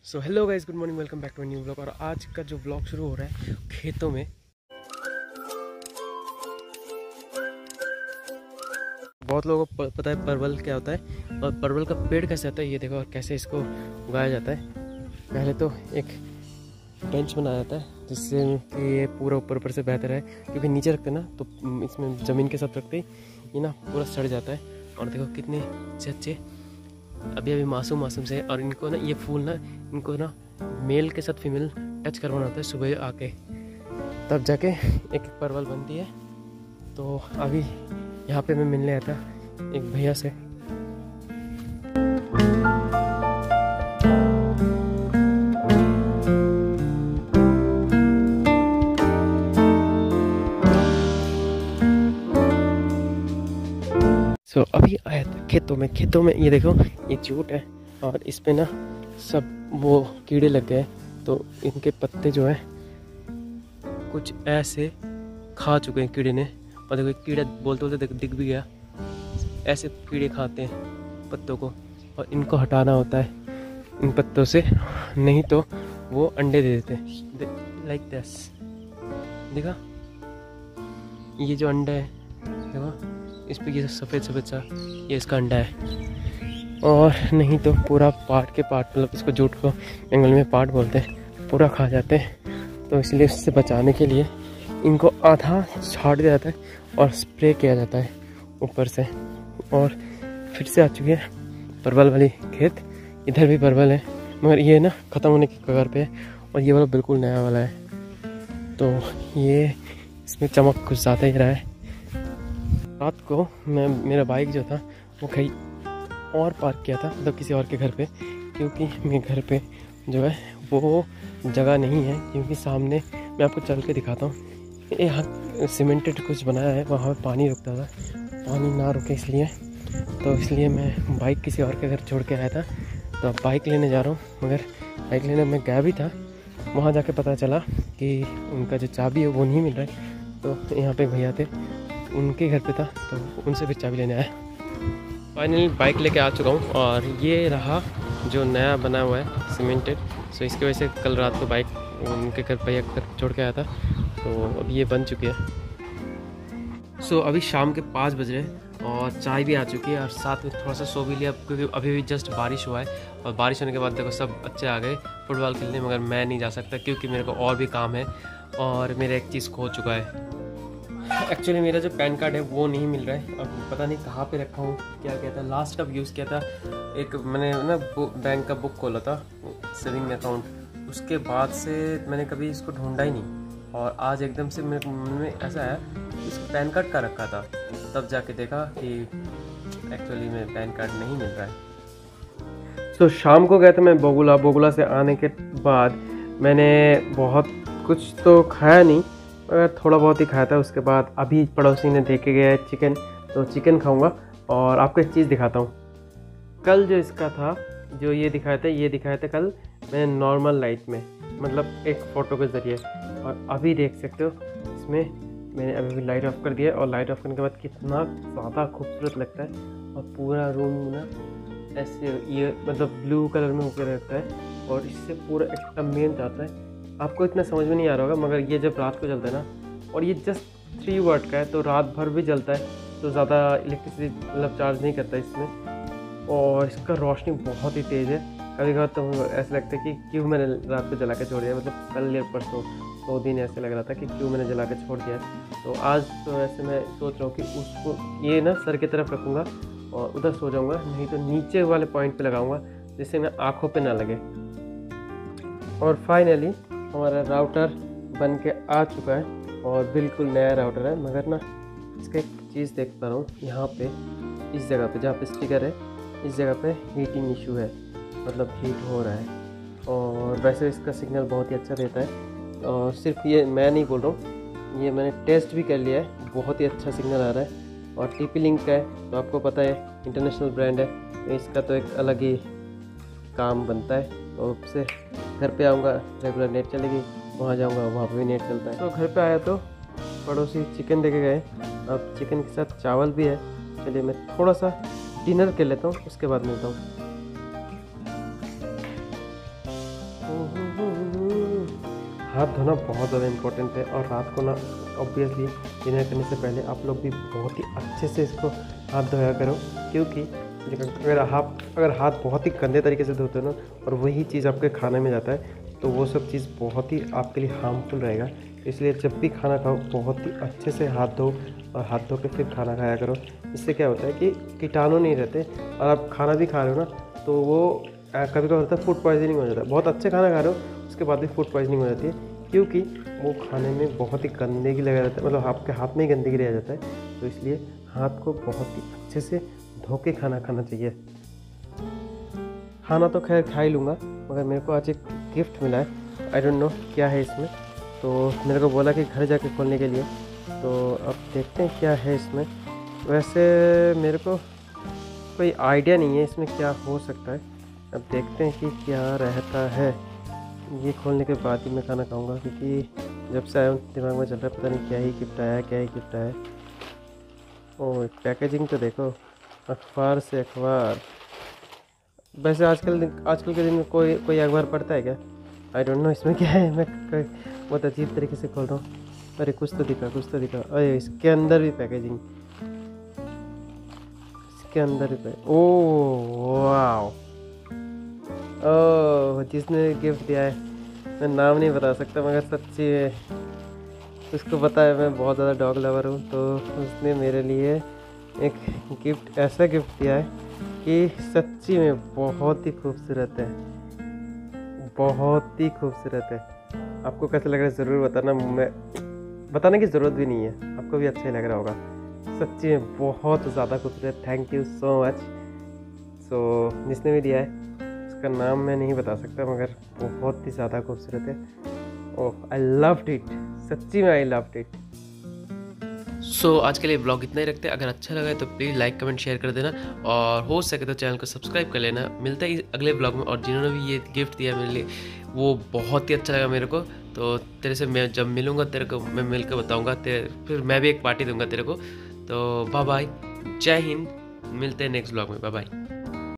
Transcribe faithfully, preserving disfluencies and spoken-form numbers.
So hello guys, good morning, welcome back to new blog. और आज का जो ब्लॉग शुरू हो रहा है खेतों में। बहुत लोगों को पता है परवल क्या होता है और परवल का पेड़ कैसे आता है, ये देखो, और कैसे इसको उगाया जाता है। पहले तो एक बेंच बनाया जाता है जिससे कि ये पूरा ऊपर ऊपर से बेहतर है, क्योंकि नीचे रखते ना तो इसमें ज़मीन के साथ रखते ही ये ना पूरा सड़ जाता है। और देखो कितने अच्छे अच्छे अभी अभी मासूम मासूम से। और इनको ना ये फूल ना इनको ना मेल के साथ फीमेल टच करवाना होता है सुबह आके, तब जाके एक एक परवल बनती है। तो अभी यहाँ पे मैं मिलने आया था एक भैया से। तो so, अभी आया था खेतों में खेतों में ये देखो, ये जूट है और इस पे ना सब वो कीड़े लग गए। तो इनके पत्ते जो है कुछ ऐसे खा चुके हैं कीड़े ने। और देखो कीड़ा बोलते बोलते दिख भी गया। ऐसे कीड़े खाते हैं पत्तों को और इनको हटाना होता है इन पत्तों से, नहीं तो वो अंडे दे देते हैं। लाइक दिस, देखा ये जो अंडा है, देखो इस पे ये सफ़ेद सफ़ेद सा, ये इसका अंडा है। और नहीं तो पूरा पार्ट के पार्ट, मतलब इसको जूट को जंगल में पार्ट बोलते हैं, पूरा खा जाते हैं। तो इसलिए उससे बचाने के लिए इनको आधा छाट दिया जाता है और स्प्रे किया जाता है ऊपर से। और फिर से आ चुकी है परवल वाली खेत। इधर भी परवल है मगर ये ना ख़त्म होने की कगार पे है और ये वाला बिल्कुल नया वाला है। तो ये इसमें चमक कुछ ज़्यादा ही रहा है। रात को मैं मेरा बाइक जो था वो कहीं और पार्क किया था, मतलब किसी और के घर पे, क्योंकि मेरे घर पे जो है वो जगह नहीं है। क्योंकि सामने मैं आपको चल के दिखाता हूँ, यहाँ सीमेंटेड कुछ बनाया है, वहाँ पे पानी रुकता था, पानी ना रुके इसलिए। तो इसलिए मैं बाइक किसी और के घर छोड़ के आया था। तो अब बाइक लेने जा रहा हूँ, मगर बाइक लेने मैं गया भी था, वहाँ जाके पता चला कि उनका जो चाबी है वो नहीं मिल रहा है। तो यहाँ पे भैया थे, उनके घर पे था, तो उनसे भी चाबी लेने आया। फाइनली बाइक लेके आ चुका हूँ और ये रहा जो नया बना हुआ है सीमेंटेड। सो इसकी वजह से कल रात को बाइक उनके घर भैया घर छोड़ के आया था, तो अभी ये बन चुकी है। सो अभी शाम के पाँच बज रहे हैं और चाय भी आ चुकी है और साथ में थोड़ा सा सो भी लिया, क्योंकि अभी भी जस्ट बारिश हुआ है। और बारिश होने के बाद देखो सब बच्चे आ गए फुटबॉल खेलने, मगर मैं नहीं जा सकता क्योंकि मेरे को और भी काम है और मेरा एक चीज़ खो चुका है। एक्चुअली मेरा जो पैन कार्ड है वो नहीं मिल रहा है। अब पता नहीं कहाँ पे रखा हूँ, क्या क्या था। लास्ट कब यूज़ किया था, एक मैंने ना बैंक का बुक खोला था, सेविंग अकाउंट, उसके बाद से मैंने कभी इसको ढूंढा ही नहीं। और आज एकदम से मेरे मन में ऐसा आया इसको पैन कार्ड का रखा था, तब जाके देखा कि एक्चुअली में पैन कार्ड नहीं मिल रहा है। तो शाम को गया था मैं बोगुला। बोगुला से आने के बाद मैंने बहुत कुछ तो खाया नहीं, मगर थोड़ा बहुत ही खाया था। उसके बाद अभी पड़ोसी ने दे के गया है चिकन, तो चिकन खाऊंगा। और आपको एक चीज़ दिखाता हूँ, कल जो इसका था, जो ये दिखाया था, ये दिखाया था कल मैंने नॉर्मल लाइट में, मतलब एक फ़ोटो के ज़रिए। और अभी देख सकते हो इसमें मैंने अभी भी लाइट ऑफ कर दिया, और लाइट ऑफ करने के बाद कितना ज़्यादा खूबसूरत लगता है। और पूरा रूम ना ऐसे ये मतलब ब्लू कलर में होकर रहता है और इससे पूरा एक्सपेरिमेंट आता है। आपको इतना समझ में नहीं आ रहा होगा, मगर ये जब रात को जलता है ना, और ये जस्ट थ्री वाट का है तो रात भर भी जलता है, तो ज़्यादा इलेक्ट्रिसिटी मतलब चार्ज नहीं करता इसमें। और इसका रोशनी बहुत ही तेज़ है। कभी कभी तो ऐसा लगता है कि क्यों मैंने रात को जला के छोड़ दिया, मतलब कल या परसों दो दिन ऐसे लग रहा था कि क्यों मैंने जला के छोड़ दिया। तो आज तो ऐसे मैं सोच रहा हूँ कि उसको ये ना सर की तरफ रखूँगा और उधर सो जाऊँगा, नहीं तो नीचे वाले पॉइंट पे लगाऊँगा जिससे ना आँखों पे ना लगे। और फाइनली हमारा राउटर बन के आ चुका है और बिल्कुल नया राउटर है। मगर ना इसका एक चीज़ देख पा रहा हूँ, यहाँ पे इस जगह पे जहाँ पे स्टिकर है, इस जगह पे हीटिंग इशू है, मतलब हीट हो रहा है। और वैसे इसका सिग्नल बहुत ही अच्छा देता है। और सिर्फ ये मैं नहीं बोल रहा हूँ, ये मैंने टेस्ट भी कर लिया है, बहुत ही अच्छा सिग्नल आ रहा है। और टी पी लिंक का है, तो आपको पता है इंटरनेशनल ब्रांड है, तो इसका तो एक अलग ही काम बनता है। तो उससे घर पे आऊँगा रेगुलर नेट चलेगी, वहाँ जाऊँगा वहाँ पे भी नेट चलता है। तो घर पे आया तो पड़ोसी चिकन दे के गए, अब चिकन के साथ चावल भी है। चलिए मैं थोड़ा सा डिनर कर लेता हूँ, उसके बाद मिलता हूँ। हाथ धोना बहुत ज़्यादा इम्पोर्टेंट है, और रात को ना ऑब्वियसली डिनर करने से पहले आप लोग भी बहुत ही अच्छे से इसको हाथ धोया करो, क्योंकि अगर आप अगर हाथ बहुत ही गंदे तरीके से धोते हो ना और वही चीज़ आपके खाने में जाता है तो वो सब चीज़ बहुत ही आपके लिए हार्मफुल रहेगा। इसलिए जब भी खाना खाओ बहुत ही अच्छे से हाथ धो और हाथ धो के फिर खाना खाया करो। इससे क्या होता है कि कीटाणु नहीं रहते, और आप खाना भी खा रहे हो ना तो वो कभी कभी होता है फूड पॉइजनिंग हो जाता है। बहुत अच्छे खाना खा रहे हो उसके बाद भी फूड पॉइजनिंग हो जाती है, क्योंकि वो खाने में बहुत ही गंदगी लगा रहता है, मतलब आपके हाथ में ही गंदगी रह जाता है। तो इसलिए हाथ को बहुत ही अच्छे से धो के खाना खाना चाहिए। खाना तो खैर खा ही लूँगा, मगर मेरे को आज एक गिफ्ट मिला है, आई डोंट नो क्या है इसमें। तो मेरे को बोला कि घर जाके खोलने के लिए, तो अब देखते हैं क्या है इसमें। वैसे मेरे को कोई आइडिया नहीं है इसमें क्या हो सकता है, अब देखते हैं कि क्या रहता है। ये खोलने के बाद ही मैं खाना खाऊंगा, क्योंकि जब से आया हूँ दिमाग में चल रहा है पता नहीं क्या ही गिफ्ट आया क्या ही गिफ्ट आया। ओह पैकेजिंग तो देखो, अखबार से अखबार। वैसे आजकल आजकल के दिन में कोई कोई अखबार पढ़ता है क्या? आई डोंट नो इसमें क्या है, मैं बहुत अजीब तरीके से खोल रहा हूँ। अरे कुछ तो दिखा कुछ तो दिखा अरे इसके अंदर भी पैकेजिंग, इसके अंदर भी पैकेजिंग। ओह वाओ, ओह जिसने गिफ्ट दिया है मैं नाम नहीं बता सकता, मगर सच्ची में उसको पता है मैं बहुत ज़्यादा डॉग लवर हूँ। तो उसने मेरे लिए एक गिफ्ट ऐसा गिफ्ट दिया है कि सच्ची में बहुत ही खूबसूरत है, बहुत ही खूबसूरत है। आपको कैसा लग रहा है ज़रूर बताना, मैं बताने की ज़रूरत भी नहीं है, आपको भी अच्छा ही लग रहा होगा। सच्ची में बहुत ज़्यादा खूबसूरत, thank you so much. So जिसने भी दिया है उसका नाम मैं नहीं बता सकता, मगर बहुत ही ज़्यादा खूबसूरत है। ओह आई लव्ड इट, सच्ची में I loved it. So so, आज के लिए ब्लॉग इतना ही रखते हैं। अगर अच्छा लगा है तो प्लीज़ लाइक कमेंट शेयर कर देना, और हो सके तो चैनल को सब्सक्राइब कर लेना। मिलता है अगले ब्लॉग में, और जिन्होंने भी ये गिफ्ट दिया मेरे लिए वो बहुत ही अच्छा लगा मेरे को। तो तेरे से मैं जब मिलूँगा तेरे को मैं मिल कर बताऊँगा, तेरे फिर मैं भी एक पार्टी दूँगा तेरे को। तो बाय बाय, जय हिंद, मिलते हैं नेक्स्ट ब्लॉग में, बाय बाय।